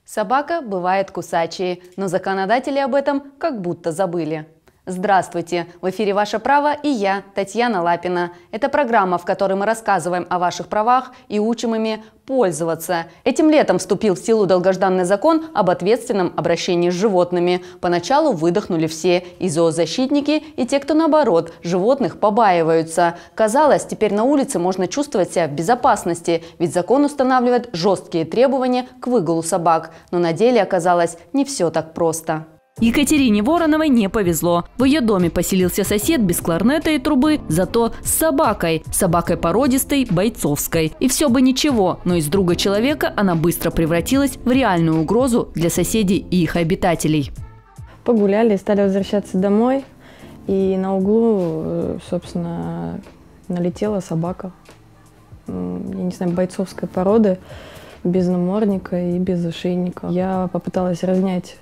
Собака бывает кусачей, но законодатели об этом как будто забыли. Здравствуйте! В эфире «Ваше право» и я, Татьяна Лапина. Это программа, в которой мы рассказываем о ваших правах и учим ими пользоваться. Этим летом вступил в силу долгожданный закон об ответственном обращении с животными. Поначалу выдохнули все – и зоозащитники, и те, кто наоборот, животных побаиваются. Казалось, теперь на улице можно чувствовать себя в безопасности, ведь закон устанавливает жесткие требования к выгулу собак. Но на деле оказалось не все так просто. Екатерине Вороновой не повезло. В ее доме поселился сосед без кларнета и трубы, зато с собакой. Собакой породистой, бойцовской. И все бы ничего, но из друга человека она быстро превратилась в реальную угрозу для соседей и их обитателей. Погуляли, стали возвращаться домой. И на углу, собственно, налетела собака. Я не знаю, бойцовской породы, без намордника и без ошейника. Я попыталась разнять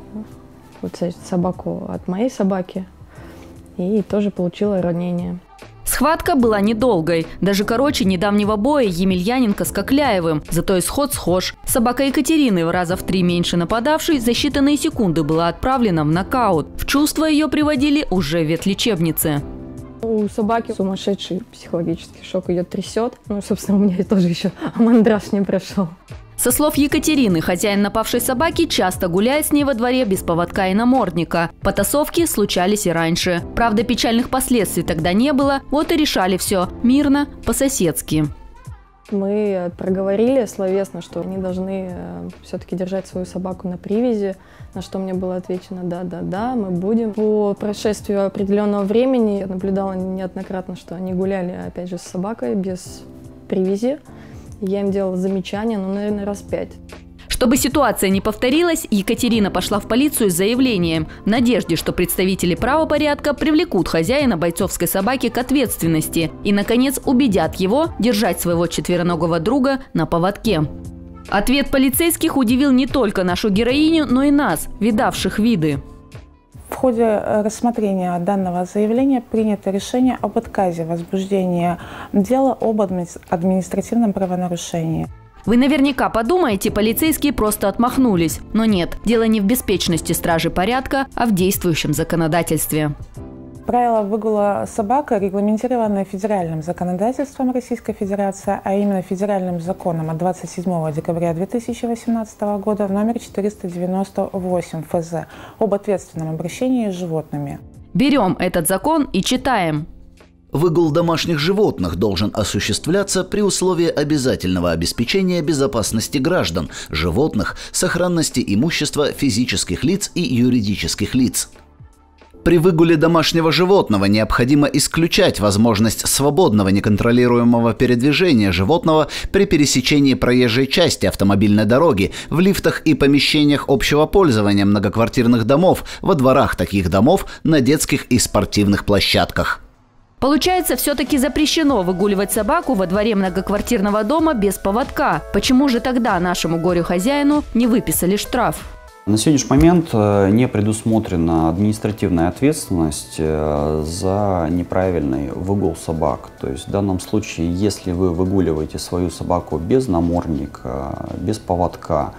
собаку от моей собаки и тоже получила ранение. Схватка была недолгой, даже короче недавнего боя Емельяненко с Кокляевым, зато исход схож. Собака Екатерины, в раза в 3 меньше нападавшей, за считанные секунды была отправлена в нокаут. В чувство ее приводили уже в ветлечебнице. У собаки сумасшедший психологический шок, ее трясет. Ну, собственно, у меня тоже еще мандраж не прошел. Со слов Екатерины, хозяин напавшей собаки часто гуляет с ней во дворе без поводка и намордника. Потасовки случались и раньше. Правда, печальных последствий тогда не было, вот и решали все мирно, по-соседски. Мы проговорили словесно, что они должны все-таки держать свою собаку на привязи, на что мне было отвечено «да, мы будем». По прошествию определенного времени я наблюдала неоднократно, что они гуляли, опять же, с собакой без привязи. Я им делала замечания, наверное, раз 5. Чтобы ситуация не повторилась, Екатерина пошла в полицию с заявлением в надежде, что представители правопорядка привлекут хозяина бойцовской собаки к ответственности и, наконец, убедят его держать своего четвероногого друга на поводке. Ответ полицейских удивил не только нашу героиню, но и нас, видавших виды. В ходе рассмотрения данного заявления принято решение об отказе возбуждения дела об административном правонарушении. Вы наверняка подумаете, полицейские просто отмахнулись. Но нет, дело не в беспечности стражи порядка, а в действующем законодательстве. Правила выгула собак регламентированы федеральным законодательством Российской Федерации, а именно федеральным законом от 27 декабря 2018 года номер 498 ФЗ об ответственном обращении с животными. Берем этот закон и читаем. Выгул домашних животных должен осуществляться при условии обязательного обеспечения безопасности граждан, животных, сохранности имущества физических лиц и юридических лиц. При выгуле домашнего животного необходимо исключать возможность свободного неконтролируемого передвижения животного при пересечении проезжей части автомобильной дороги, в лифтах и помещениях общего пользования многоквартирных домов, во дворах таких домов, на детских и спортивных площадках. Получается, все-таки запрещено выгуливать собаку во дворе многоквартирного дома без поводка. Почему же тогда нашему горю-хозяину не выписали штраф? На сегодняшний момент не предусмотрена административная ответственность за неправильный выгул собак. То есть в данном случае, если вы выгуливаете свою собаку без намордника, без поводка,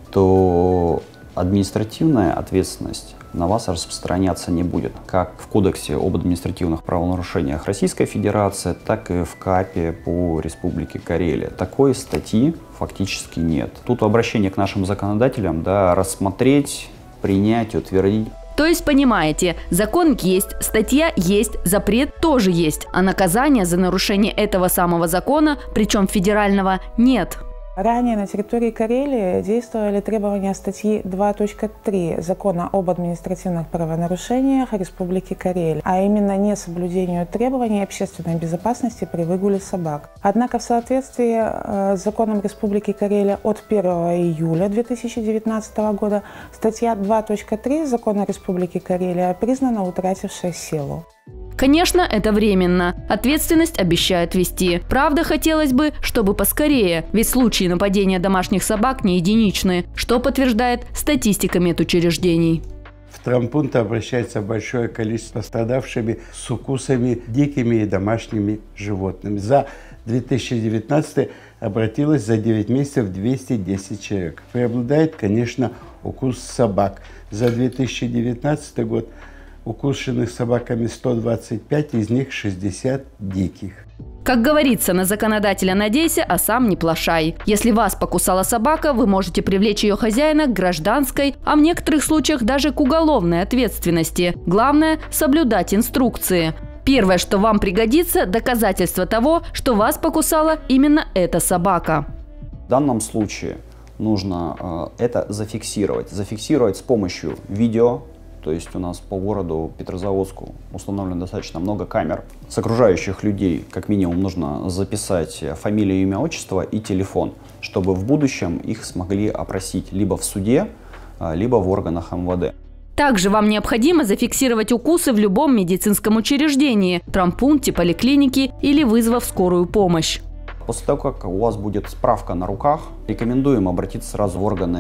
то административная ответственность на вас распространяться не будет. Как в Кодексе об административных правонарушениях Российской Федерации, так и в КАПе по Республике Карелия. Такой статьи фактически нет. Тут обращение к нашим законодателям, да, рассмотреть, принять, утвердить. То есть, понимаете, закон есть, статья есть, запрет тоже есть, а наказания за нарушение этого самого закона, причем федерального, нет. Ранее на территории Карелии действовали требования статьи 2.3 Закона об административных правонарушениях Республики Карелия, а именно несоблюдению требований общественной безопасности при выгуле собак. Однако в соответствии с законом Республики Карелия от 1 июля 2019 года статья 2.3 Закона Республики Карелия признана утратившей силу. Конечно, это временно. Ответственность обещают ввести. Правда, хотелось бы, чтобы поскорее, ведь случаи нападения домашних собак не единичны, что подтверждает статистика медучреждений. В травмпункт обращается большое количество пострадавшими с укусами дикими и домашними животными. За 2019 обратилось за 9 месяцев 210 человек. Преобладает, конечно, укус собак. За 2019 год укушенных собаками 125, из них 60 диких. Как говорится, на законодателя надейся, а сам не плашай. Если вас покусала собака, вы можете привлечь ее хозяина к гражданской, а в некоторых случаях даже к уголовной ответственности. Главное – соблюдать инструкции. Первое, что вам пригодится – доказательство того, что вас покусала именно эта собака. В данном случае нужно это зафиксировать. Зафиксировать с помощью видео. То есть у нас по городу Петрозаводску установлено достаточно много камер. С окружающих людей как минимум нужно записать фамилию, имя, отчество и телефон, чтобы в будущем их смогли опросить либо в суде, либо в органах МВД. Также вам необходимо зафиксировать укусы в любом медицинском учреждении, травмпункте, поликлинике или вызвав скорую помощь. После того, как у вас будет справка на руках, рекомендуем обратиться сразу в органы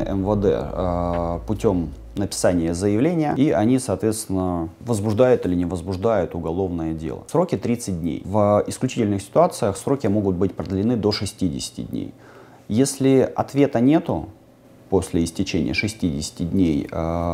МВД путем написания заявления, и они, соответственно, возбуждают или не возбуждают уголовное дело. Сроки 30 дней. В исключительных ситуациях сроки могут быть продлены до 60 дней. Если ответа нету после истечения 60 дней,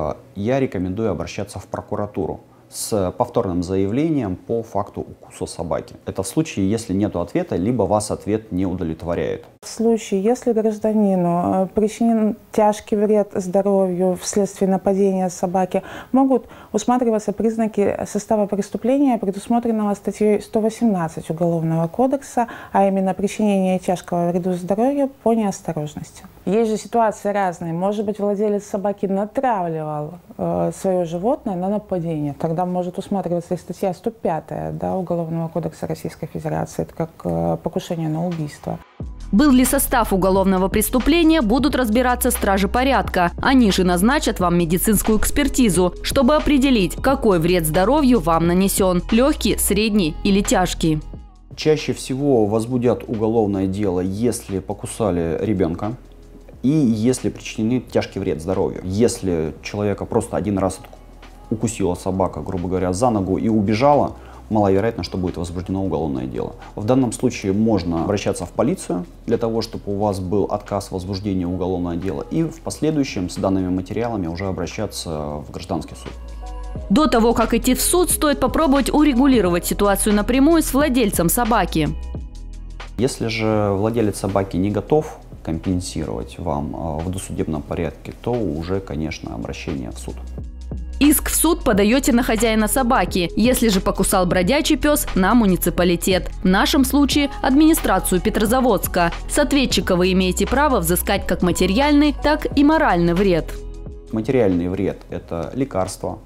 я рекомендую обращаться в прокуратуру с повторным заявлением по факту укуса собаки. Это в случае, если нет ответа, либо вас ответ не удовлетворяет. В случае, если гражданину причинен тяжкий вред здоровью вследствие нападения собаки, могут усматриваться признаки состава преступления, предусмотренного статьей 118 Уголовного кодекса, а именно причинение тяжкого вреда здоровью по неосторожности. Есть же ситуации разные. Может быть, владелец собаки натравливал свое животное на нападение. Тогда может усматриваться и статья 105 Уголовного кодекса Российской Федерации, это как покушение на убийство. Был ли состав уголовного преступления, будут разбираться стражи порядка. Они же назначат вам медицинскую экспертизу, чтобы определить, какой вред здоровью вам нанесен – легкий, средний или тяжкий. Чаще всего возбудят уголовное дело, если покусали ребенка и если причинены тяжкий вред здоровью. Если человека просто один раз укусила собака, грубо говоря, за ногу и убежала, маловероятно, что будет возбуждено уголовное дело. В данном случае можно обращаться в полицию для того, чтобы у вас был отказ в возбуждении уголовного дела, и в последующем с данными материалами уже обращаться в гражданский суд. До того, как идти в суд, стоит попробовать урегулировать ситуацию напрямую с владельцем собаки. Если же владелец собаки не готов компенсировать вам в досудебном порядке, то уже, конечно, обращение в суд. Иск в суд подаете на хозяина собаки. Если же покусал бродячий пес, на муниципалитет. В нашем случае администрацию Петрозаводска. С ответчика вы имеете право взыскать как материальный, так и моральный вред. Материальный вред – это лекарства,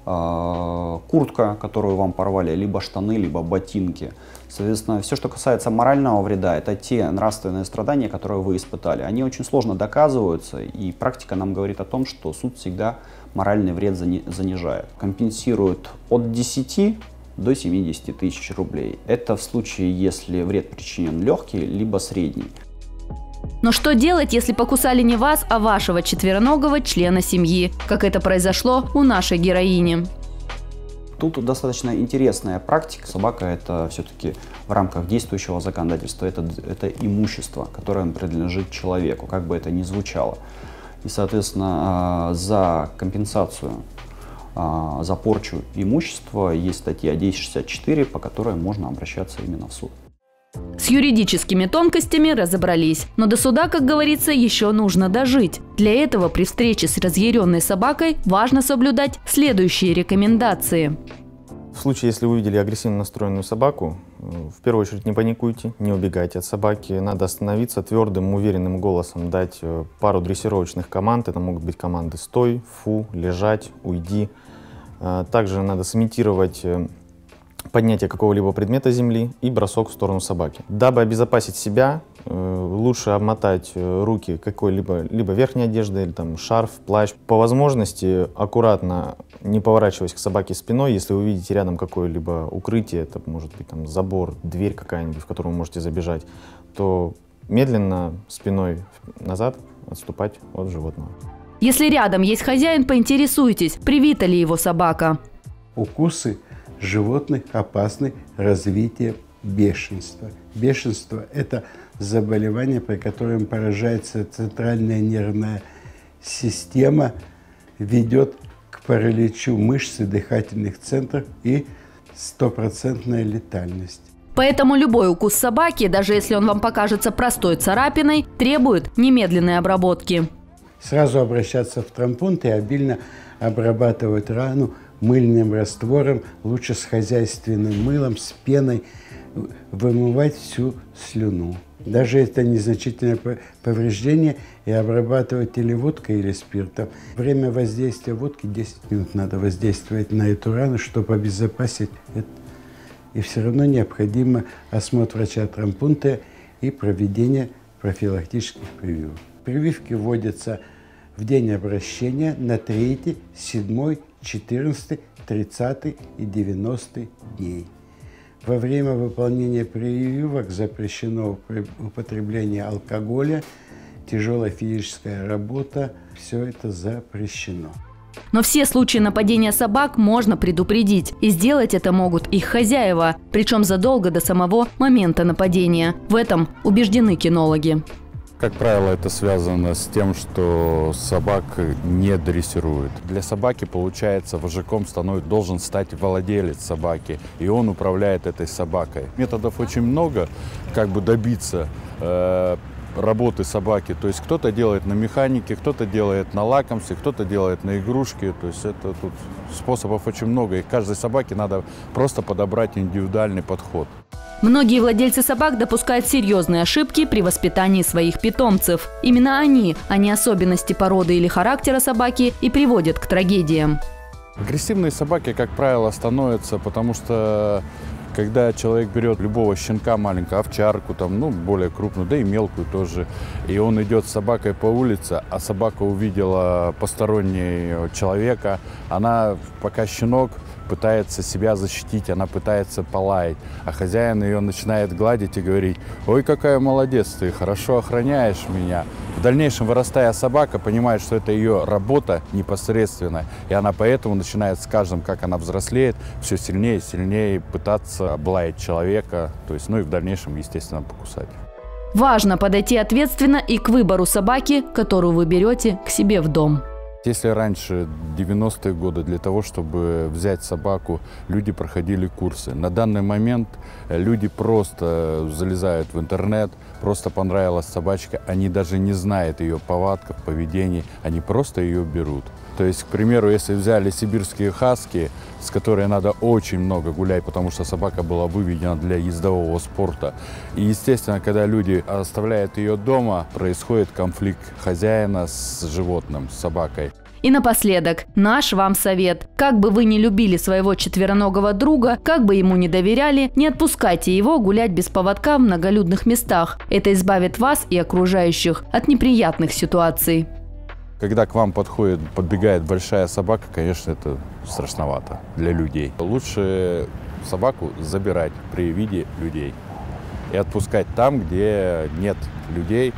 куртка, которую вам порвали, либо штаны, либо ботинки. Соответственно, все, что касается морального вреда, это те нравственные страдания, которые вы испытали. Они очень сложно доказываются, и практика нам говорит о том, что суд всегда моральный вред занижает. Компенсирует от 10 до 70 тысяч рублей. Это в случае, если вред причинен легкий, либо средний. Но что делать, если покусали не вас, а вашего четвероногого члена семьи, как это произошло у нашей героини? Тут достаточно интересная практика. Собака – это все-таки в рамках действующего законодательства, это имущество, которое принадлежит человеку, как бы это ни звучало. И, соответственно, за компенсацию, за порчу имущества есть статья 1064, по которой можно обращаться именно в суд. С юридическими тонкостями разобрались, но до суда, как говорится, еще нужно дожить. Для этого при встрече с разъяренной собакой важно соблюдать следующие рекомендации. В случае, если вы увидели агрессивно настроенную собаку, в первую очередь не паникуйте, не убегайте от собаки. Надо остановиться, твердым, уверенным голосом дать пару дрессировочных команд. Это могут быть команды «стой», «фу», «лежать», «уйди». Также надо сымитировать поднятие какого-либо предмета земли и бросок в сторону собаки. Дабы обезопасить себя, лучше обмотать руки какой-либо верхней одеждой, или там шарф, плащ. По возможности аккуратно, не поворачиваясь к собаке спиной, если вы видите рядом какое-либо укрытие, это может быть там забор, дверь какая-нибудь, в которую вы можете забежать, то медленно спиной назад отступать от животного. Если рядом есть хозяин, поинтересуйтесь, привита ли его собака. Укусы животных опасны развитию бешенства. Бешенство – это заболевание, при котором поражается центральная нервная система, ведет к параличу мышц и дыхательных центров и 100% летальность. Поэтому любой укус собаки, даже если он вам покажется простой царапиной, требует немедленной обработки. Сразу обращаться в травмпункт и обильно обрабатывать рану мыльным раствором, лучше с хозяйственным мылом, с пеной, вымывать всю слюну. Даже это незначительное повреждение, и обрабатывать или водкой, или спиртом. Время воздействия водки 10 минут надо воздействовать на эту рану, чтобы обезопасить это. И все равно необходимо осмотр врача-травмпункта и проведение профилактических прививок. Прививки вводятся в день обращения на 3, 7, 14, 30 и 90 дней. Во время выполнения прививок запрещено употребление алкоголя, тяжелая физическая работа. Все это запрещено. Но все случаи нападения собак можно предупредить. И сделать это могут их хозяева, причем задолго до самого момента нападения. В этом убеждены кинологи. Как правило, это связано с тем, что собак не дрессируют. Для собаки, получается, вожаком должен стать владелец собаки, и он управляет этой собакой. Методов очень много, как бы добиться работы собаки. То есть кто-то делает на механике, кто-то делает на лакомстве, кто-то делает на игрушке. То есть это тут способов очень много, и каждой собаке надо просто подобрать индивидуальный подход. Многие владельцы собак допускают серьезные ошибки при воспитании своих питомцев. Именно они, а не особенности породы или характера собаки, и приводят к трагедиям. Агрессивные собаки, как правило, становятся, потому что когда человек берет любого щенка, маленького, овчарку, более крупную, да и мелкую тоже, и он идет с собакой по улице, а собака увидела постороннего человека, она, пока щенок пытается себя защитить, она пытается полаять, а хозяин ее начинает гладить и говорить: «Ой, какая молодец ты, хорошо охраняешь меня». В дальнейшем, вырастая собака, понимает, что это ее работа непосредственно, и она поэтому начинает с каждым, как она взрослеет, все сильнее и сильнее пытаться облаять человека, то есть, и в дальнейшем, естественно, покусать. Важно подойти ответственно и к выбору собаки, которую вы берете к себе в дом. Если раньше, 90-е годы, для того, чтобы взять собаку, люди проходили курсы. На данный момент люди просто залезают в интернет, просто понравилась собачка, они даже не знают ее повадков, поведений, они просто ее берут. То есть, к примеру, если взяли сибирские хаски, с которой надо очень много гулять, потому что собака была выведена для ездового спорта. И, естественно, когда люди оставляют ее дома, происходит конфликт хозяина с животным, с собакой. И напоследок, наш вам совет. Как бы вы ни любили своего четвероногого друга, как бы ему ни доверяли, не отпускайте его гулять без поводка в многолюдных местах. Это избавит вас и окружающих от неприятных ситуаций. Когда к вам подбегает большая собака, конечно, это страшновато для людей. Лучше собаку забирать при виде людей и отпускать там, где нет людей,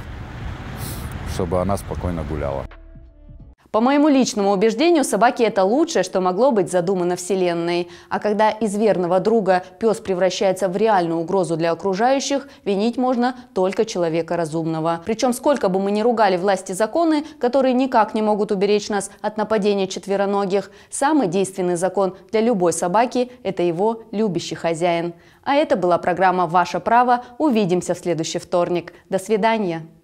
чтобы она спокойно гуляла. По моему личному убеждению, собаки – это лучшее, что могло быть задумано Вселенной. А когда из верного друга пес превращается в реальную угрозу для окружающих, винить можно только человека разумного. Причем, сколько бы мы ни ругали власти и законы, которые никак не могут уберечь нас от нападения четвероногих, самый действенный закон для любой собаки – это его любящий хозяин. А это была программа «Ваше право». Увидимся в следующий вторник. До свидания.